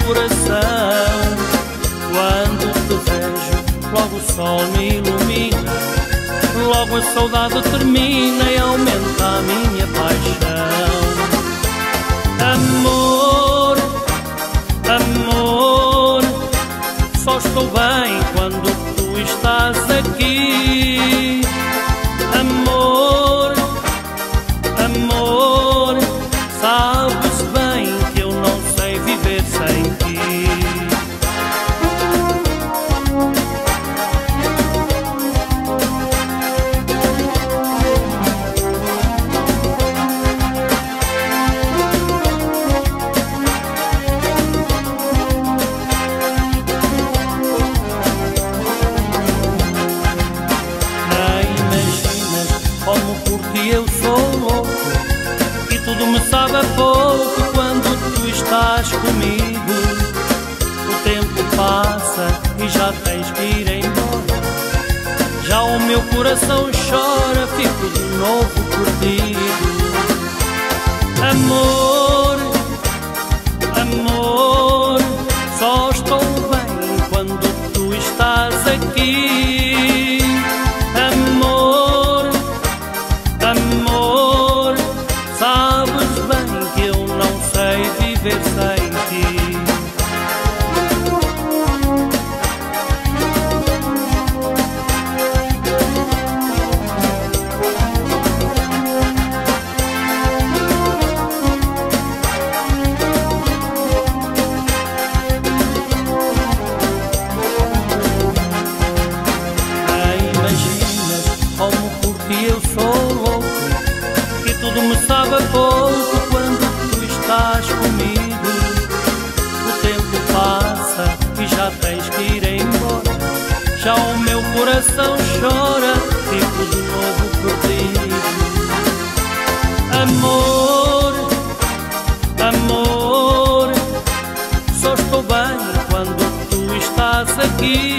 coração. Quando te vejo, logo o sol me ilumina, logo a saudade termina e aumenta a minha paixão. Amor, amor, só estou bem quando tu estás aqui. Amor, amor, sabes bem que eu não sei viver sem ti. Como por ti eu sou louco e tudo me sabe a pouco quando tu estás comigo. O tempo passa e já tens que ir embora, já o meu coração chora, fico de novo perdido. Amor, amor, só estou bem quando tu estás aqui. Amor, amor, sabes bem que eu não sei viver sem ti. Imaginas como por ti eu sou louco e tudo me sabe a pouco quando tu estás comigo. O tempo passa e já tens que ir embora, já o meu coração chora, fico de novo perdido. Amor, amor, só estou bem quando tu estás aqui.